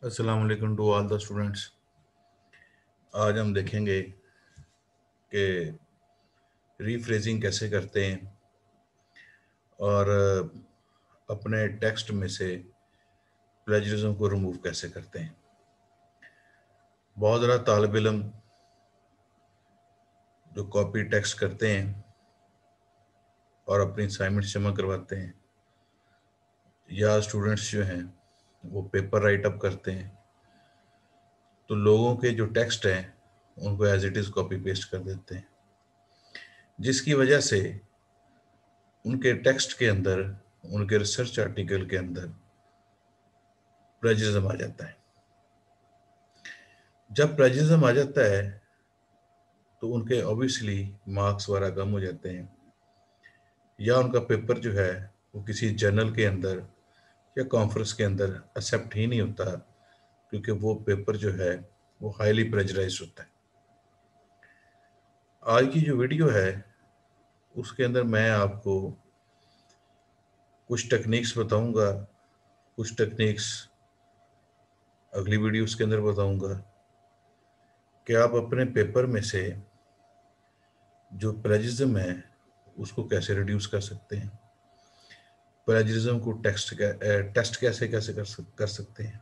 अस्सलाम वालेकुम to all the students. आज हम देखेंगे कि रीफ्रेजिंग कैसे करते हैं और अपने टेक्स्ट में से प्लेजरिज्म को रिमूव कैसे करते हैं। बहुत ज़्यादा तालिब इल्म जो कॉपी टेक्स्ट करते हैं और अपनी असाइनमेंट जमा करवाते हैं, या स्टूडेंट्स जो हैं वो पेपर राइट अप करते हैं, तो लोगों के जो टेक्स्ट हैं उनको as it is copy paste कर देते हैं, जिसकी वजह से उनके टेक्स्ट के अंदर, उनके रिसर्च आर्टिकल के अंदर प्लेजरिज्म आ जाता है। जब प्लेजरिज्म आ जाता है तो उनके ऑब्वियसली मार्क्स वगैरह कम हो जाते हैं, या उनका पेपर जो है वो किसी जर्नल के अंदर या कॉन्फ्रेंस के अंदर एक्सेप्ट ही नहीं होता, क्योंकि वो पेपर जो है वो हाईली प्रेजराइज होता है। आज की जो वीडियो है उसके अंदर मैं आपको कुछ टेक्निक्स बताऊंगा, कुछ टेक्निक्स अगली वीडियोस के अंदर बताऊंगा कि आप अपने पेपर में से जो प्लेजरिज्म है उसको कैसे रिड्यूस कर सकते हैं, प्लेजरिज्म को टेस्ट कैसे कैसे कर सकते हैं,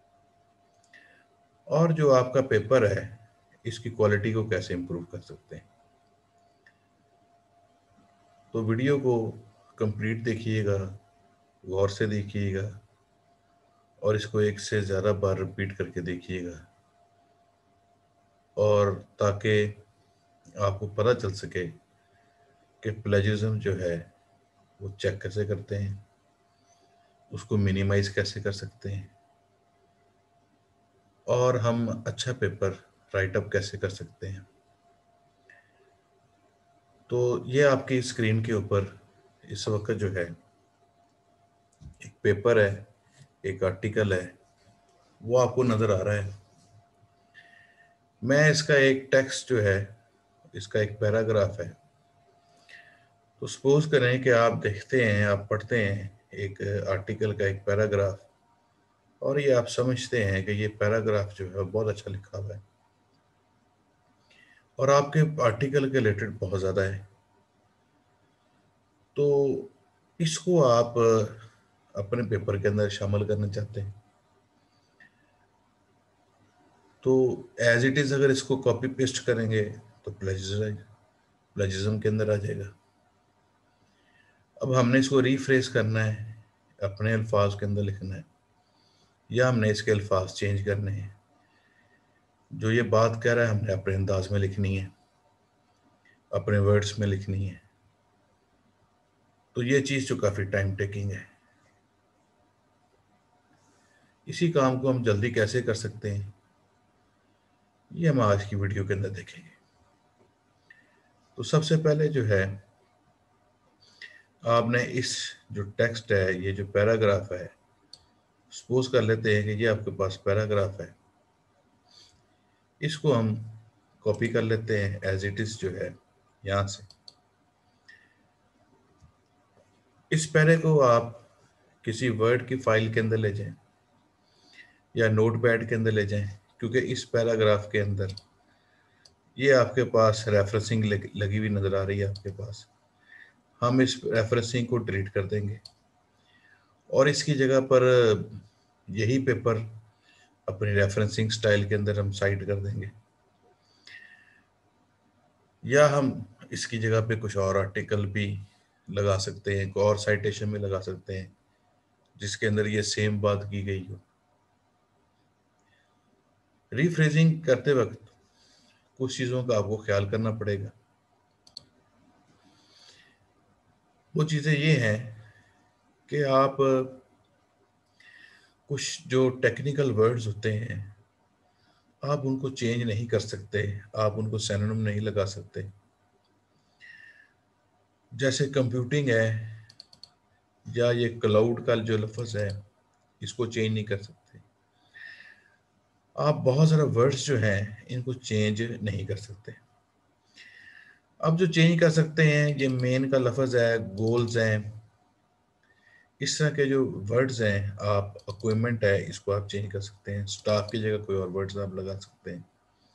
और जो आपका पेपर है इसकी क्वालिटी को कैसे इम्प्रूव कर सकते हैं। तो वीडियो को कंप्लीट देखिएगा, गौर से देखिएगा और इसको एक से ज़्यादा बार रिपीट करके देखिएगा, और ताकि आपको पता चल सके कि प्लेजरिज्म जो है वो चेक कैसे करते हैं, उसको मिनिमाइज कैसे कर सकते हैं, और हम अच्छा पेपर राइट अप कैसे कर सकते हैं। तो ये आपकी स्क्रीन के ऊपर इस वक्त जो है एक पेपर है, एक आर्टिकल है, वो आपको नज़र आ रहा है। मैं इसका एक टेक्स्ट जो है, इसका एक पैराग्राफ है। तो सपोज करें कि आप देखते हैं, आप पढ़ते हैं एक आर्टिकल का एक पैराग्राफ, और ये आप समझते हैं कि ये पैराग्राफ जो है बहुत अच्छा लिखा हुआ है और आपके आर्टिकल के रिलेटेड बहुत ज़्यादा है। तो इसको आप अपने पेपर के अंदर शामिल करना चाहते हैं, तो एज इट इज़ अगर इसको कॉपी पेस्ट करेंगे तो प्लेजरिज्म के अंदर आ जाएगा। अब हमने इसको रीफ्रेश करना है, अपने अल्फाज के अंदर लिखना है, या हमने इसके अल्फाज चेंज करने हैं। जो ये बात कह रहा है हमने अपने अंदाज में लिखनी है, अपने वर्ड्स में लिखनी है। तो ये चीज़ जो काफ़ी टाइम टेकिंग है, इसी काम को हम जल्दी कैसे कर सकते हैं ये हम आज की वीडियो के अंदर देखेंगे। तो सबसे पहले जो है, आपने इस जो टेक्स्ट है, ये जो पैराग्राफ है, सपोज कर लेते हैं कि ये आपके पास पैराग्राफ है, इसको हम कॉपी कर लेते हैं एज इट इज जो है यहाँ से। इस पैरे को आप किसी वर्ड की फाइल के अंदर ले जाएं या नोटपैड के अंदर ले जाएं, क्योंकि इस पैराग्राफ के अंदर ये आपके पास रेफरेंसिंग लगी हुई नज़र आ रही है आपके पास। हम इस रेफरेंसिंग को डिलीट कर देंगे और इसकी जगह पर यही पेपर अपनी रेफरेंसिंग स्टाइल के अंदर हम साइड कर देंगे, या हम इसकी जगह पे कुछ और आर्टिकल भी लगा सकते हैं, कोई और साइटेशन में लगा सकते हैं जिसके अंदर ये सेम बात की गई हो। रीफ्रेजिंग करते वक्त कुछ चीज़ों का आपको ख्याल करना पड़ेगा। वो चीज़ें ये हैं कि आप कुछ जो टेक्निकल वर्ड्स होते हैं आप उनको चेंज नहीं कर सकते, आप उनको सिनोनिम नहीं लगा सकते। जैसे कंप्यूटिंग है, या ये क्लाउड का जो लफ्ज़ है, इसको चेंज नहीं कर सकते। आप बहुत सारे वर्ड्स जो हैं इनको चेंज नहीं कर सकते। अब जो चेंज कर सकते हैं, ये मेन का लफ्ज़ है, गोल्स हैं, इस तरह के जो वर्ड्स हैं, आप इक्विपमेंट है इसको आप चेंज कर सकते हैं, स्टाफ की जगह कोई और वर्ड्स आप लगा सकते हैं।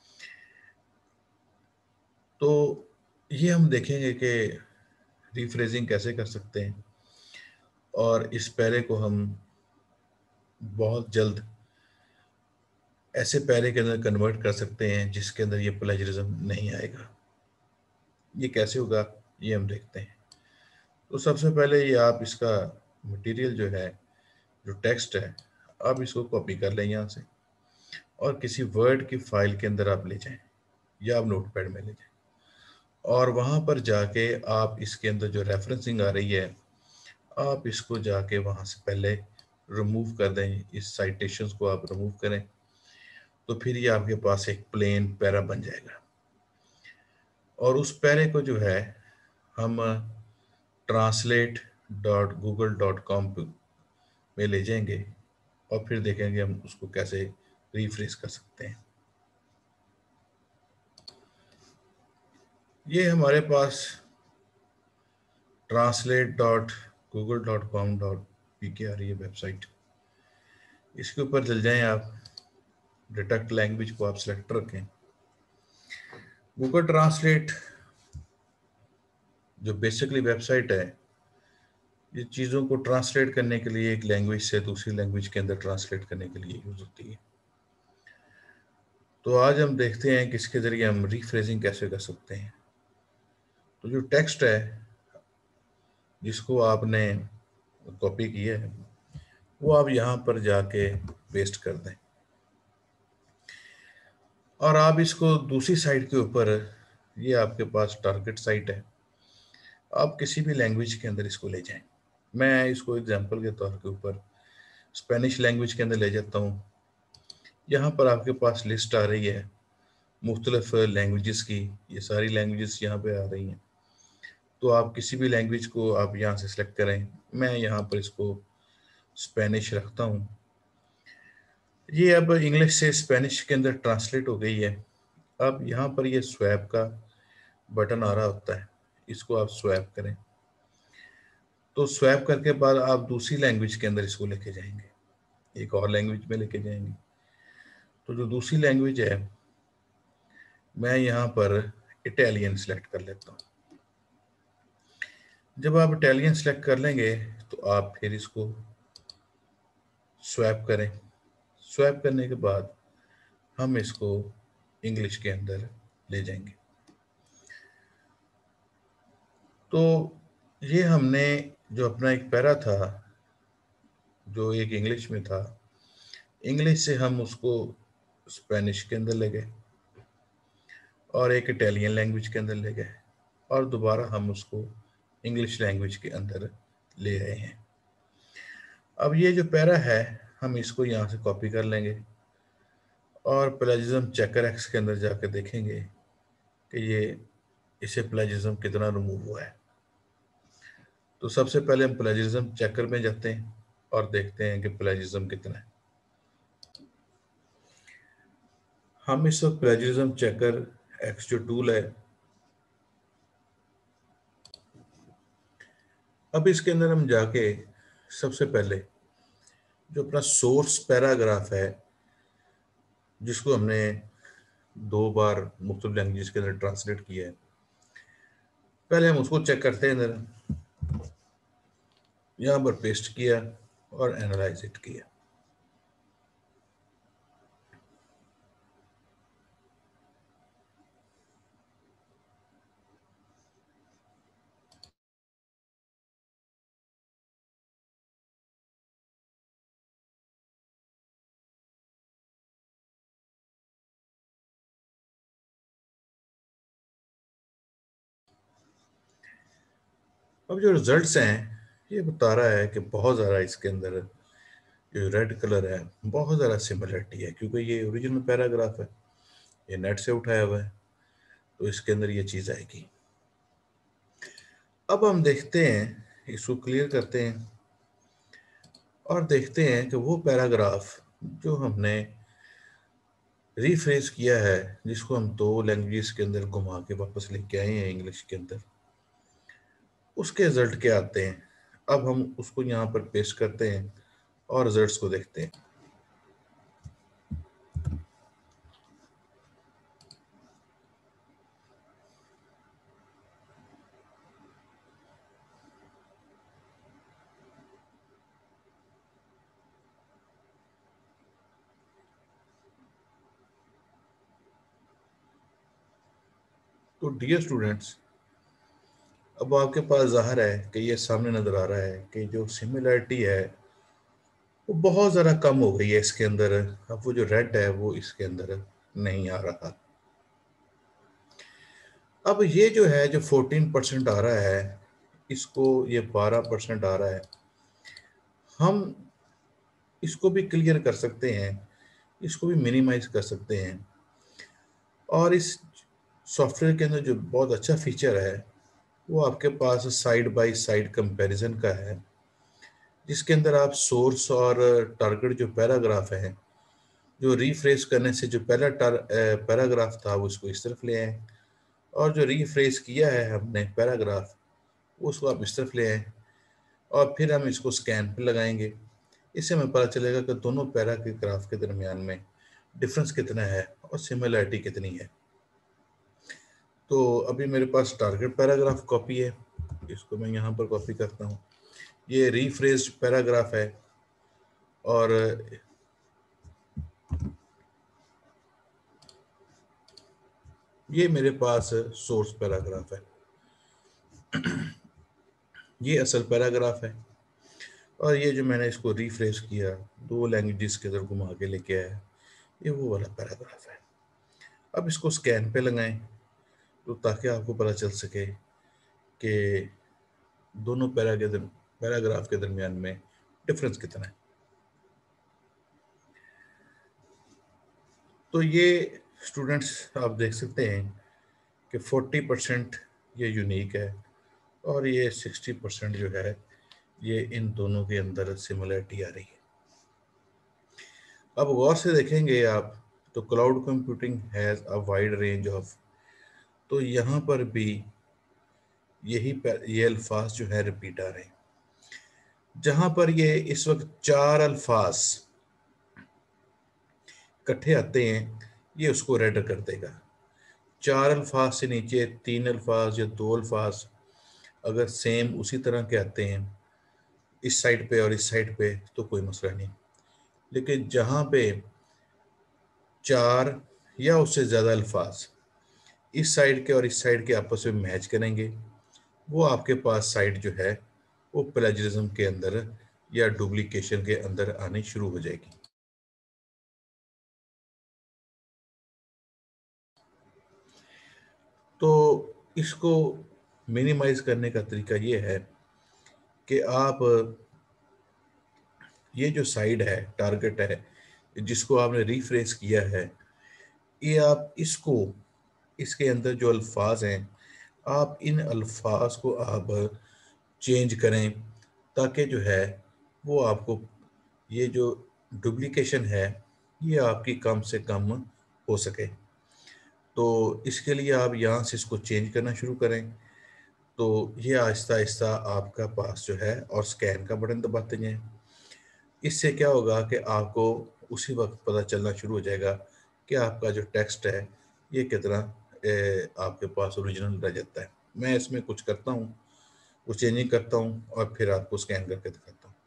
तो ये हम देखेंगे कि रिफ्रेजिंग कैसे कर सकते हैं, और इस पैरे को हम बहुत जल्द ऐसे पैरे के अंदर कन्वर्ट कर सकते हैं जिसके अंदर ये प्लेजरिज्म नहीं आएगा। ये कैसे होगा ये हम देखते हैं। तो सबसे पहले ये आप इसका मटेरियल जो है, जो टेक्स्ट है, आप इसको कॉपी कर लें यहाँ से और किसी वर्ड की फाइल के अंदर आप ले जाएं, या आप नोटपैड में ले जाएं, और वहाँ पर जाके आप इसके अंदर जो रेफरेंसिंग आ रही है, आप इसको जाके वहाँ से पहले रिमूव कर दें, इस साइटेशंस को आप रिमूव करें, तो फिर ये आपके पास एक प्लेन पैरा बन जाएगा। और उस पैरे को जो है हम translate.google.com में ले जाएंगे और फिर देखेंगे हम उसको कैसे रिफ्रेश कर सकते हैं। ये हमारे पास translate.google.com.pk आ रही है वेबसाइट। इसके ऊपर चल जाएं आप, डिटेक्ट लैंग्वेज को आप सेलेक्ट रखें। गूगल ट्रांसलेट जो बेसिकली वेबसाइट है, ये चीज़ों को ट्रांसलेट करने के लिए एक लैंग्वेज से दूसरी लैंग्वेज के अंदर ट्रांसलेट करने के लिए यूज होती है। तो आज हम देखते हैं कि इसके जरिए हम रीफ्रेजिंग कैसे कर सकते हैं। तो जो टेक्स्ट है जिसको आपने कॉपी किया है, वो आप यहाँ पर जाके पेस्ट कर दें, और आप इसको दूसरी साइट के ऊपर, ये आपके पास टारगेट साइट है, आप किसी भी लैंग्वेज के अंदर इसको ले जाएं। मैं इसको एग्जांपल के तौर के ऊपर स्पेनिश लैंग्वेज के अंदर ले जाता हूँ। यहाँ पर आपके पास लिस्ट आ रही है मुख्तलिफ लैंग्वेजेस की, ये सारी लैंग्वेजेस यहाँ पे आ रही हैं। तो आप किसी भी लैंग्वेज को आप यहाँ से सिलेक्ट करें। मैं यहाँ पर इसको स्पेनिश रखता हूँ। ये अब इंग्लिश से स्पेनिश के अंदर ट्रांसलेट हो गई है। अब यहाँ पर ये स्वैप का बटन आ रहा होता है, इसको आप स्वैप करें। तो स्वैप करके बाद आप दूसरी लैंग्वेज के अंदर इसको लेके जाएंगे, एक और लैंग्वेज में लेके जाएंगे। तो जो दूसरी लैंग्वेज है, मैं यहाँ पर इटालियन सेलेक्ट कर लेता हूँ। जब आप इटालियन सेलेक्ट कर लेंगे तो आप फिर इसको स्वैप करें। स्वैप करने के बाद हम इसको इंग्लिश के अंदर ले जाएंगे। तो ये हमने जो अपना एक पैरा था जो एक इंग्लिश में था, इंग्लिश से हम उसको स्पेनिश के अंदर ले गए और एक इटालियन लैंग्वेज के अंदर ले गए, और दोबारा हम उसको इंग्लिश लैंग्वेज के अंदर ले रहे हैं। अब ये जो पैरा है, हम इसको यहाँ से कॉपी कर लेंगे और प्लेजिज्म चेकर एक्स के अंदर जाकर देखेंगे कि ये इसे प्लेजिज्म कितना रिमूव हुआ है। तो सबसे पहले हम प्लेजिज्म चेकर में जाते हैं और देखते हैं कि प्लेजिज्म कितना है। हम इस वक्त प्लेजिज्म चेकर एक्स जो टूल है, अब इसके अंदर हम जाके सबसे पहले जो अपना सोर्स पैराग्राफ है, जिसको हमने 2 बार मुख्तलिफ लैंग्वेज के अंदर ट्रांसलेट किया है, पहले हम उसको चेक करते हैं। अंदर यहाँ पर पेस्ट किया और एनालाइज इट किया। अब जो रिजल्ट्स हैं, ये बता रहा है कि बहुत ज़्यादा इसके अंदर जो रेड कलर है, बहुत ज़्यादा सिमिलरिटी है, क्योंकि ये ओरिजिनल पैराग्राफ है, ये नेट से उठाया हुआ है, तो इसके अंदर ये चीज़ आएगी। अब हम देखते हैं, इसको क्लियर करते हैं और देखते हैं कि वो पैराग्राफ जो हमने रीफ्रेज किया है, जिसको हम 2 लैंग्वेज के अंदर घुमा के वापस लेके आए हैं इंग्लिश के अंदर, उसके रिजल्ट क्या आते हैं। अब हम उसको यहाँ पर पेस्ट करते हैं और रिजल्ट्स को देखते हैं। तो डियर स्टूडेंट्स, अब आपके पास ज़ाहिर है कि ये सामने नज़र आ रहा है कि जो सिमिलरिटी है वो बहुत ज़्यादा कम हो गई है इसके अंदर। अब वो जो रेड है वो इसके अंदर नहीं आ रहा। अब ये जो है, जो 14% आ रहा है, इसको ये 12% आ रहा है, हम इसको भी क्लियर कर सकते हैं, इसको भी मिनिमाइज कर सकते हैं। और इस सॉफ्टवेयर के अंदर जो बहुत अच्छा फीचर है वो आपके पास साइड बाय साइड कंपैरिजन का है, जिसके अंदर आप सोर्स और टारगेट जो पैराग्राफ है, जो रीफ्रेश करने से जो पहला पैराग्राफ था वो उसको इस तरफ ले आए, और जो रीफ्रेश किया है हमने पैराग्राफ उसको आप इस तरफ ले आए, और फिर हम इसको स्कैन पे लगाएंगे। इससे हमें पता चलेगा कि दोनों पैरा के ग्राफ के दरमियान में डिफरेंस कितना है और सिमिलरिटी कितनी है। तो अभी मेरे पास टारगेट पैराग्राफ कॉपी है, इसको मैं यहाँ पर कॉपी करता हूँ। ये रीफ्रेस्ड पैराग्राफ है, और ये मेरे पास सोर्स पैराग्राफ है। ये असल पैराग्राफ है, और ये जो मैंने इसको रिफ्रेश किया, दो लैंग्वेजेस के अंदर घुमा के लेके आया, ये वो वाला पैराग्राफ है। अब इसको स्कैन पे लगाएं, तो ताकि आपको पता चल सके कि दोनों पैराग्राफ के दरमियान में डिफरेंस कितना है। तो ये स्टूडेंट्स आप देख सकते हैं कि 40% ये यूनिक है, और ये 60% जो है ये इन दोनों के अंदर सिमिलरिटी आ रही है। अब गौर से देखेंगे आप, तो cloud computing has a wide range of, तो यहाँ पर भी ये अल्फाज जो है रिपीट आ रहे हैं। जहाँ पर ये इस वक्त 4 अल्फाज इकट्ठे आते हैं, ये उसको रेड कर देगा। 4 अल्फाज से नीचे 3 अल्फाज या 2 अल्फाज अगर सेम उसी तरह के आते हैं इस साइड पे और इस साइड पे, तो कोई मसला नहीं। लेकिन जहाँ पे 4 या उससे ज़्यादा अल्फाज इस साइड के और इस साइड के आपस में मैच करेंगे, वो आपके पास साइड जो है वो प्लेजरिज्म के अंदर या डुप्लीकेशन के अंदर आनी शुरू हो जाएगी। तो इसको मिनिमाइज करने का तरीका ये है कि आप ये जो साइड है, टारगेट है, जिसको आपने रिफ्रेश किया है, ये आप इसको, इसके अंदर जो अल्फाज हैं, आप इन अल्फाज को आप चेंज करें, ताकि जो है वो आपको ये जो डुप्लीकेशन है ये आपकी कम से कम हो सके। तो इसके लिए आप यहाँ से इसको चेंज करना शुरू करें, तो ये आहिस्ता आहिस्ता आपका पास जो है, और स्कैन का बटन दबाते जाएं। इससे क्या होगा कि आपको उसी वक्त पता चलना शुरू हो जाएगा कि आपका जो टेक्स्ट है ये कितना आपके पास ओरिजिनल रह जाता है। मैं इसमें कुछ करता हूँ, कुछ चेंजिंग करता हूँ, और फिर आपको स्कैन करके दिखाता हूँ।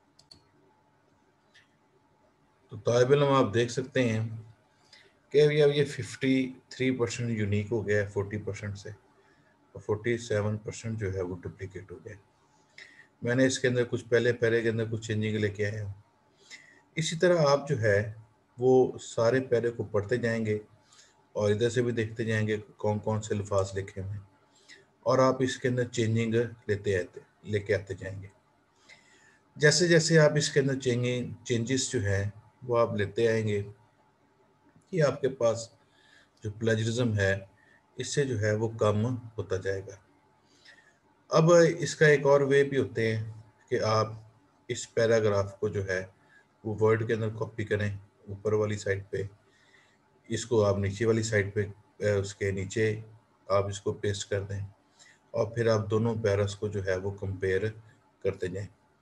तो तालिब इल्म आप देख सकते हैं कि अभी अब ये 53% यूनिक हो गया है 40% से, और 47% जो है वो डुप्लीकेट हो गया। मैंने इसके अंदर कुछ पहले पैरे के अंदर कुछ चेंजिंग लेके आया हूँ। इसी तरह आप जो है वो सारे पैरे को पढ़ते जाएंगे, और इधर से भी देखते जाएंगे कौन कौन से अल्फाज लिखे हुए हैं, और आप इसके अंदर चेंजिंग लेके आते जाएंगे। जैसे जैसे आप इसके अंदर चेंजेस जो है वो आप लेते आएंगे, ये आपके पास जो प्लेजरिज्म है इससे जो है वो कम होता जाएगा। अब इसका एक और वे भी होते हैं कि आप इस पैराग्राफ को जो है वो वर्ड के अंदर कॉपी करें, ऊपर वाली साइड पे, इसको आप नीचे वाली साइड पे उसके नीचे आप इसको पेस्ट कर दें, और फिर आप दोनों पैरास को जो है वो कंपेयर करते जाएं।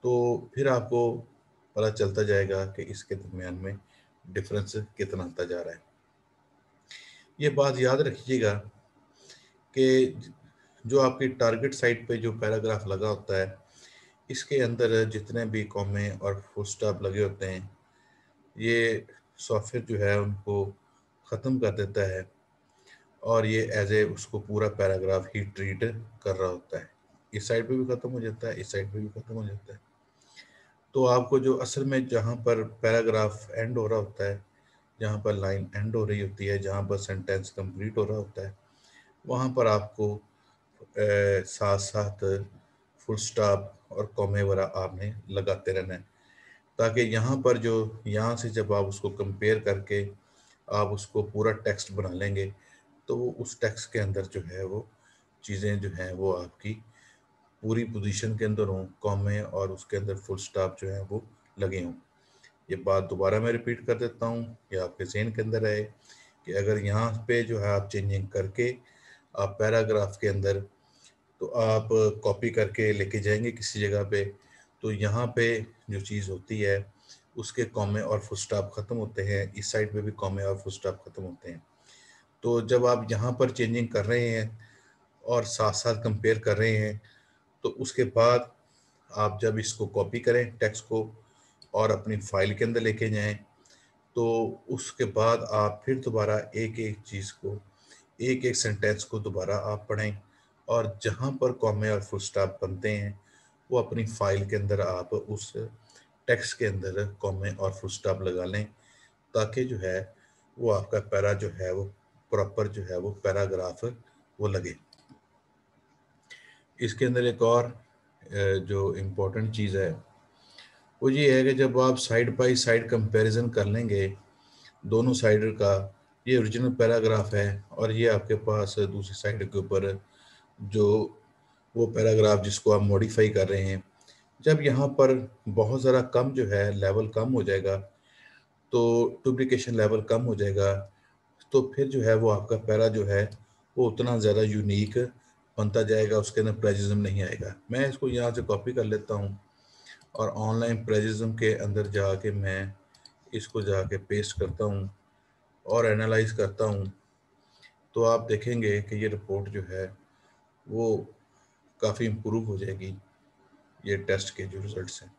तो फिर आपको पता चलता जाएगा कि इसके दरमियान में डिफरेंस कितना आता जा रहा है। ये बात याद रखिएगा कि जो आपकी टारगेट साइट पे जो पैराग्राफ लगा होता है, इसके अंदर जितने भी कॉमे और फुल स्टॉप लगे होते हैं, ये सॉफ्टवेयर जो है उनको ख़त्म कर देता है और ये एज ए उसको पूरा पैराग्राफ ही ट्रीट कर रहा होता है। इस साइड पे भी ख़त्म हो जाता है, इस साइड पे भी ख़त्म हो जाता है। तो आपको जो असल में जहाँ पर पैराग्राफ एंड हो रहा होता है, जहाँ पर लाइन एंड हो रही होती है, जहाँ पर सेंटेंस कंप्लीट हो रहा होता है, वहाँ पर आपको साथ साथ फुल स्टॉप और कॉमे वगैरह आपने लगाते रहना है, ताकि यहाँ पर जो यहाँ से जब आप उसको कंपेयर करके आप उसको पूरा टेक्स्ट बना लेंगे, तो वो उस टेक्स्ट के अंदर जो है वो चीज़ें जो हैं वो आपकी पूरी पोजीशन के अंदर हों, कॉमे और उसके अंदर फुल स्टॉप जो है वो लगे हों। ये बात दोबारा मैं रिपीट कर देता हूँ, ये आपके ज़हन के अंदर रहे कि अगर यहाँ पे जो है आप चेंजिंग करके आप पैराग्राफ के अंदर तो आप कॉपी करके लेके जाएंगे किसी जगह पे, तो यहाँ पे जो चीज़ होती है उसके कॉमे और फुल स्टॉप ख़त्म होते हैं, इस साइड पे भी कॉमे और फुल स्टॉप ख़त्म होते हैं। तो जब आप यहाँ पर चेंजिंग कर रहे हैं और साथ साथ कंपेयर कर रहे हैं, तो उसके बाद आप जब इसको कॉपी करें टेक्स्ट को और अपनी फाइल के अंदर लेके जाएं, तो उसके बाद आप फिर दोबारा एक एक चीज़ को, एक एक सेंटेंस को दोबारा आप पढ़ें और जहाँ पर कॉमे और फुल स्टॉप बनते हैं वो अपनी फाइल के अंदर आप उस टेक्स्ट के अंदर कॉमे और फुल स्टॉप लगा लें, ताकि जो है वो आपका पैरा जो है वो प्रॉपर जो है वो पैराग्राफ वो लगे। इसके अंदर एक और जो इम्पोर्टेंट चीज़ है वो ये है कि जब आप साइड बाय साइड कंपैरिजन कर लेंगे दोनों साइड का, ये ओरिजिनल पैराग्राफ है और ये आपके पास दूसरी साइड के ऊपर जो वो पैराग्राफ जिसको आप मॉडिफाई कर रहे हैं, जब यहाँ पर बहुत ज़रा कम जो है लेवल कम हो जाएगा, तो डुप्लीकेशन लेवल कम हो जाएगा, तो फिर जो है वो आपका पैरा जो है वो उतना ज़्यादा यूनिक बनता जाएगा, उसके अंदर प्लेजिज्म नहीं आएगा। मैं इसको यहाँ से कॉपी कर लेता हूँ और ऑनलाइन प्लेजिज्म के अंदर जाके मैं इसको जाके पेस्ट करता हूँ और एनालाइज करता हूँ, तो आप देखेंगे कि ये रिपोर्ट जो है वो काफ़ी इम्प्रूव हो जाएगी, ये टेस्ट के जो रिजल्ट्स हैं।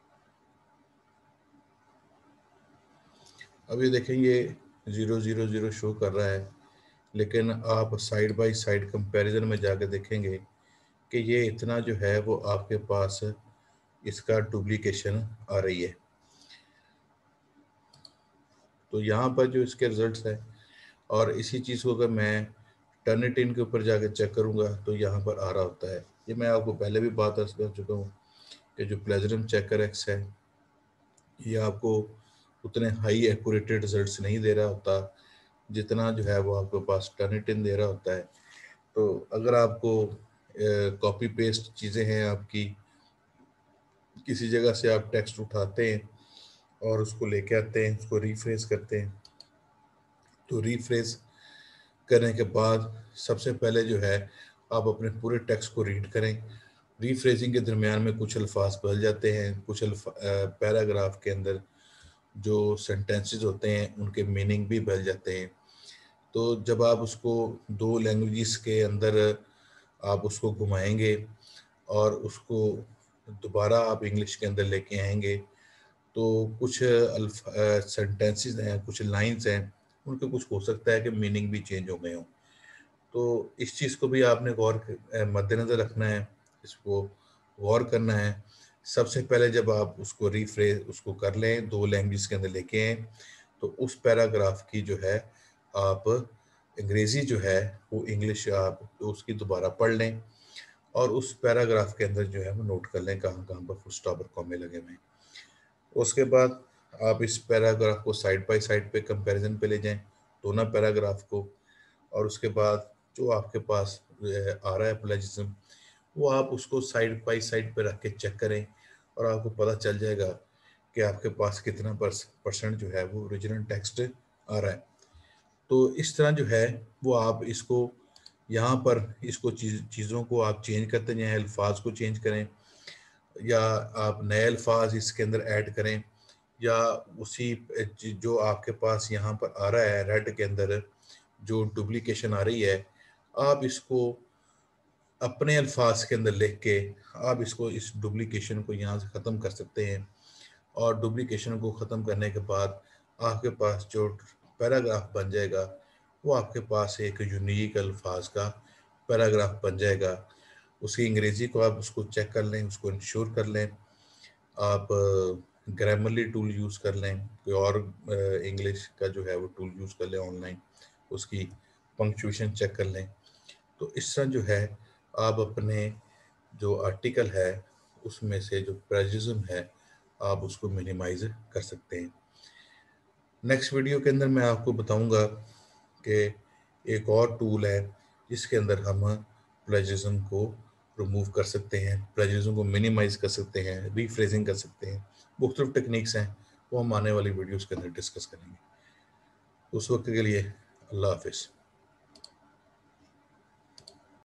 अब ये देखें ये 000 शो कर रहा है, लेकिन आप साइड बाय साइड कंपैरिजन में जाके देखेंगे कि ये इतना जो है वो आपके पास इसका डुप्लीकेशन आ रही है। तो यहाँ पर जो इसके रिजल्ट्स हैं और इसी चीज़ को अगर मैं टर्निटिन के ऊपर जाके चेक करूँगा तो यहाँ पर आ रहा होता है। ये मैं आपको पहले भी बात अर्ज कर चुका हूँ कि जो प्लेजरम चेकर एक्स है ये आपको उतने हाई एक्यूरेटेड रिजल्ट्स नहीं दे रहा होता जितना जो है वो आपके पास टर्निटिन दे रहा होता है। तो अगर आपको कॉपी पेस्ट चीज़ें हैं आपकी, किसी जगह से आप टेक्स्ट उठाते हैं और उसको लेके आते हैं, उसको रीफ्रेश करते हैं, तो रीफ्रेश करने के बाद सबसे पहले जो है आप अपने पूरे टेक्स्ट को रीड करें। रीफ्रेजिंग के दरमियान में कुछ अल्फाज बदल जाते हैं, कुछ पैराग्राफ के अंदर जो सेंटेंसेस होते हैं उनके मीनिंग भी बदल जाते हैं। तो जब आप उसको दो लैंग्वेजेस के अंदर आप उसको घुमाएंगे और उसको दोबारा आप इंग्लिश के अंदर लेके आएंगे, तो कुछ सेंटेंसेस हैं, कुछ लाइंस हैं, उनके कुछ हो सकता है कि मीनिंग भी चेंज हो गए हों। तो इस चीज़ को भी आपने मद्देनज़र रखना है, इसको गौर करना है। सबसे पहले जब आप उसको रीफ्रेज उसको कर लें, दो लैंग्वेज के अंदर लेके आएँ, तो उस पैराग्राफ की जो है आप अंग्रेज़ी जो है वो इंग्लिश आप उसकी दोबारा पढ़ लें और उस पैराग्राफ के अंदर जो है वो नोट कर लें कहाँ-कहाँ पर फुल स्टॉप और कॉमे लगे हुए हैं। उसके बाद आप इस पैराग्राफ को साइड बाय साइड पे कंपैरिजन पे ले जाएँ, दोनों पैराग्राफ को, और उसके बाद जो आपके पास आ रहा है प्लेजिज्म, वो आप उसको साइड बाय साइड पे रख के चेक करें और आपको पता चल जाएगा कि आपके पास कितना परसेंट जो है वो ओरिजिनल टेक्स्ट आ रहा है। तो इस तरह जो है वो आप इसको यहाँ पर इसको चीज़ों को आप चेंज करते जाएँ, अल्फाज को चेंज करें, या आप नए अल्फाज इसके अंदर ऐड करें, या उसी जो आपके पास यहाँ पर आ रहा है रेड के अंदर जो डुप्लीकेशन आ रही है, आप इसको अपने अल्फाज के अंदर लिख के आप इसको इस डुप्लीकेशन को यहाँ से ख़त्म कर सकते हैं। और डुप्लीकेशन को ख़त्म करने के बाद आपके पास जो पैराग्राफ बन जाएगा वो आपके पास एक यूनिक अल्फाज का पैराग्राफ बन जाएगा। उसकी अंग्रेज़ी को आप उसको चेक कर लें, उसको इंश्योर कर लें, आप ग्रामरली टूल यूज़ कर लें, कोई और इंग्लिश का जो है वो टूल यूज़ कर लें ऑनलाइन, उसकी पंक्चुएशन चेक कर लें। तो इस तरह जो है आप अपने जो आर्टिकल है उसमें से जो प्लेजरिज्म है आप उसको मिनिमाइज कर सकते हैं। नेक्स्ट वीडियो के अंदर मैं आपको बताऊंगा कि एक और टूल है जिसके अंदर हम प्लेजरिज्म को रिमूव कर सकते हैं, प्लेजरिज्म को मिनिमाइज कर सकते हैं, रीफ्रेजिंग कर सकते हैं। मुख्तलिफ टेक्निक्स हैं, वो हम आने वाली वीडियोस के अंदर डिस्कस करेंगे। उस वक्त के लिए अल्लाह हाफिज़।